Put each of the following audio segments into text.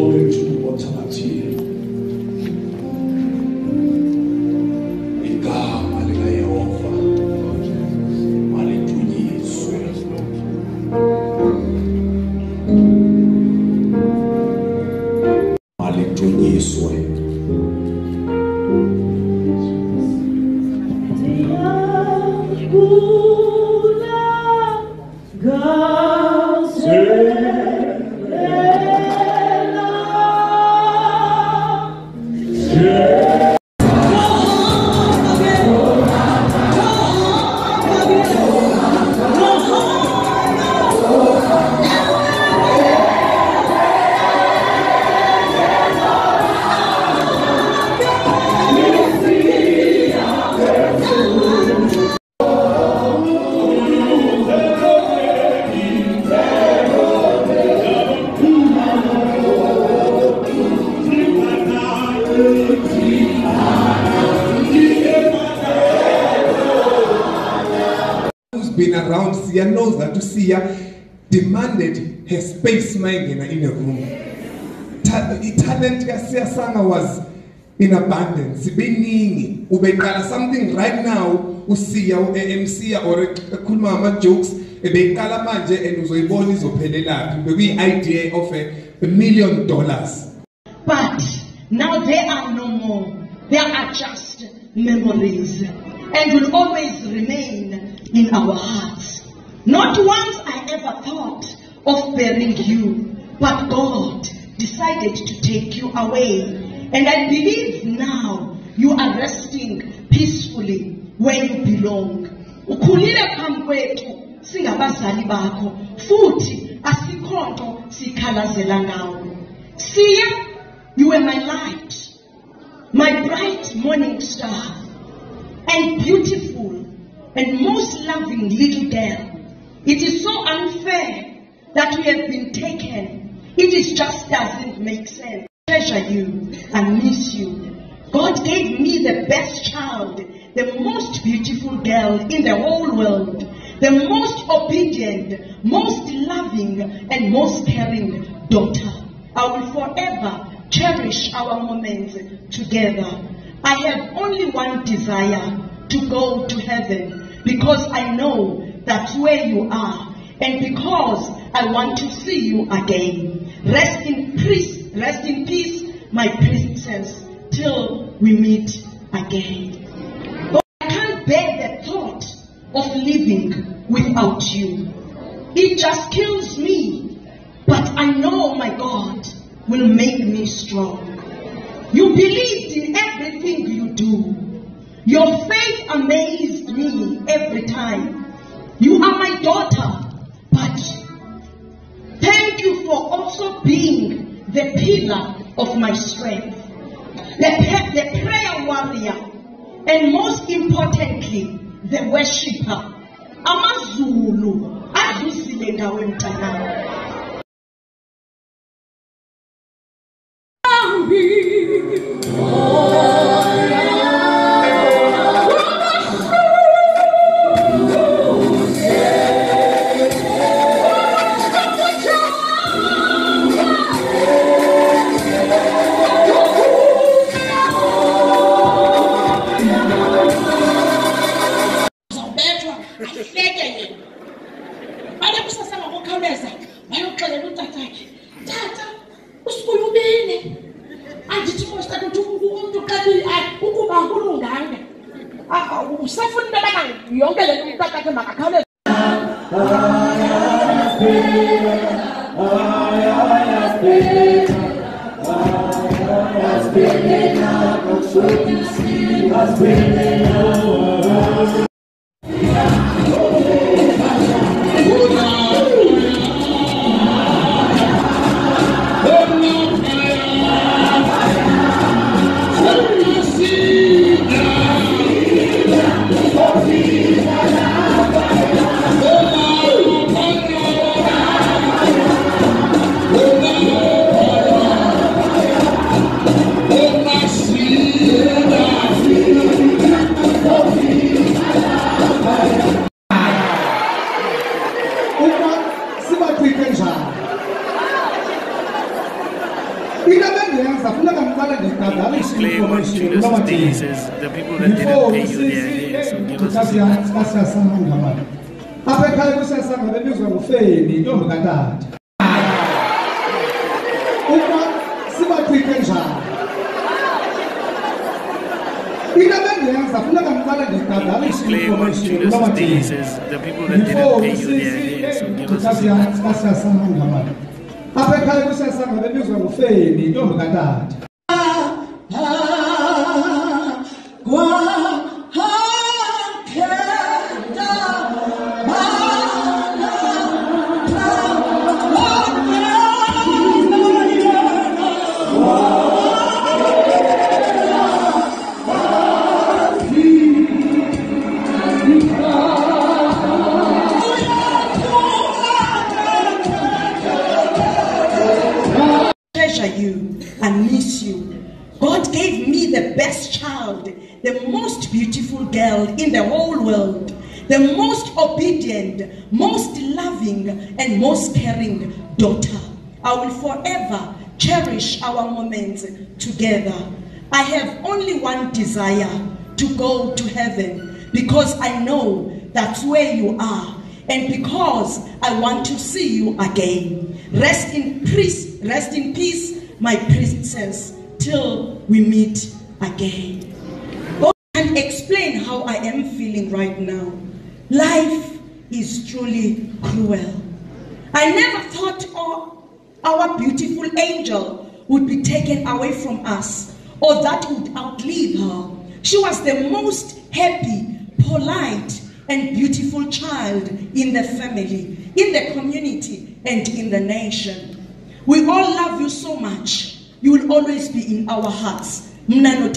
Been around Siya knows that Siya demanded her space in a room. Talent ya Siyasanga was in abundance. Something right now, Siya MC or kulma jokes, ebekala manje and uzoiboni zophelela. The idea of $1 million. But now there are no more. There are just memories, and will always remain in our hearts. Not once I ever thought of burying you, but God decided to take you away. And I believe now you are resting peacefully where you belong. Ukhulile phambi kwethu singabazali bakho futhi asikhonto sikhalazela ngawe. Siya, you were my light, my bright morning star, and beautiful and most loving little girl. It is so unfair that we have been taken. It just doesn't make sense. I treasure you and miss you. God gave me the best child, the most beautiful girl in the whole world, the most obedient, most loving, and most caring daughter. I will forever cherish our moments together. I have only one desire, to go to heaven, because I know that's where you are, and because I want to see you again. Rest in peace, my princess, till we meet again. But I can't bear the thought of living without you. It just kills me, but I know my God will make me strong. You believed in everything you do. Your faith amazed me every time. You are my daughter, but thank you for also being the pillar of my strength, the prayer warrior, and most importantly, the worshipper. AmaZulu adlusile ngawe mntanami. Claim on Julius Day says the people that didn't pay you their day, so give us a Claim on Julius Day says the people that didn't pay you their day, so give us you and miss you. God gave me the best child, the most beautiful girl in the whole world, the most obedient, most loving, and most caring daughter. I will forever cherish our moments together. I have only one desire, to go to heaven, because I know that's where you are, and because I want to see you again. Rest in peace, my princess, till we meet again. God can explain how I am feeling right now. Life is truly cruel. I never thought our beautiful angel would be taken away from us, or that would outlive her. She was the most happy, polite, and beautiful child in the family, in the community, and in the nation. We all love you so much. You will always be in our hearts. I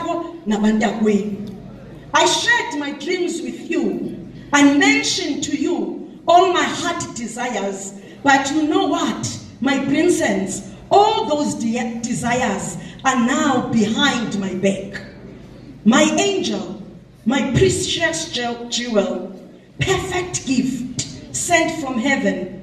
shared my dreams with you and mentioned to you all my heart desires. But you know what, my princess, all those desires are now behind my back. My angel, my precious jewel, perfect gift sent from heaven.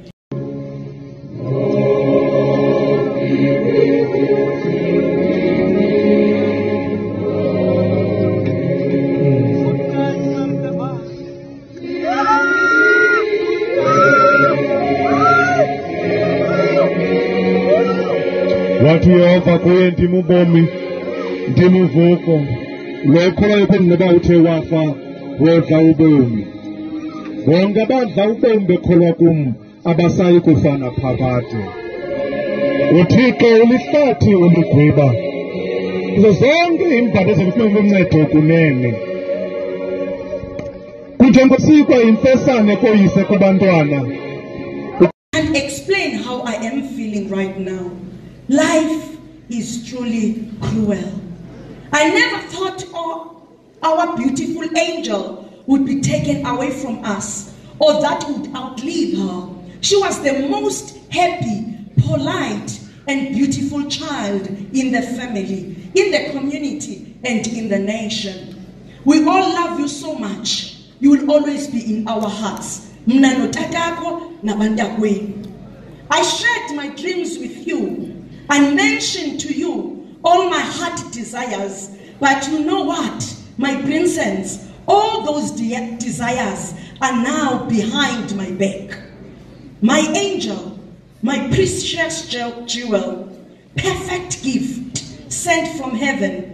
Watu Yehova kuye ndimubomi ndimuvuko lokhola yokuba uthe wafa wodla ubomi bonke abadla ubomi bekholwa kum abasayi kufana phakade. Uthixo ulihlathi uligqiba kuzo zonke iindaba ezifuna uncedo kunene kunjengosikwa imfesane koyise kubantwana. Can't explain how I am feeling right now. Life is truly cruel. I never thought our beautiful angel would be taken away from us, or that would outlive her. She was the most happy, polite, and beautiful child in the family, in the community, and in the nation. We all love you so much. You will always be in our hearts. I shared my dreams with you and mentioned to you all my heart desires. But you know what, my princess, all those desires are now behind my back. My angel, my precious jewel, perfect gift sent from heaven.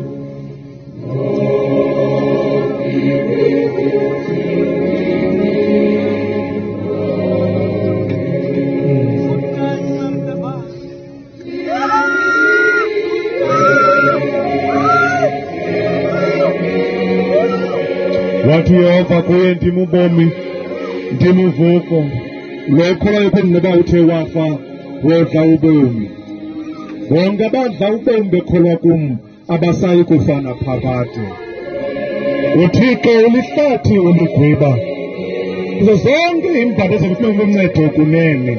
Watu Yehova kuye ndimubomi ndimuvuko lokhola yokuba uthe wafa wodla ubomi bonke abadla ubomi bekholwa kum abasayi kufana phakade. Uthixo ulihlathi uligqiba kuzo zonke iindaba ezifuna uncedo kunene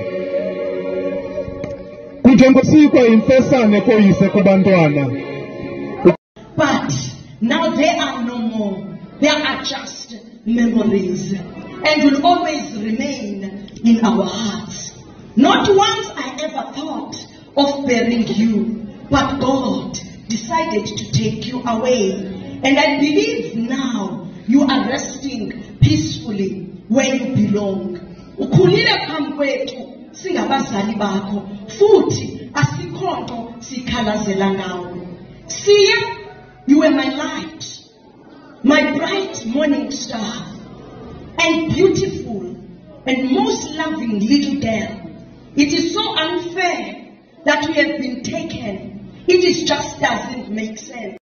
kunjengosikwa imfesane koyise kubantwana. But now they are no more. They are just memories and will always remain in our hearts. Not once I ever thought of bearing you, but God decided to take you away. And I believe now you are resting peacefully where you belong. Ukhulile phambi kwethu singabazali bakho futhi asikho nto sikhalazela ngawe. Siya, you were my light, my bright morning star, and beautiful and most loving little girl. It is so unfair that we have been taken. It just doesn't make sense.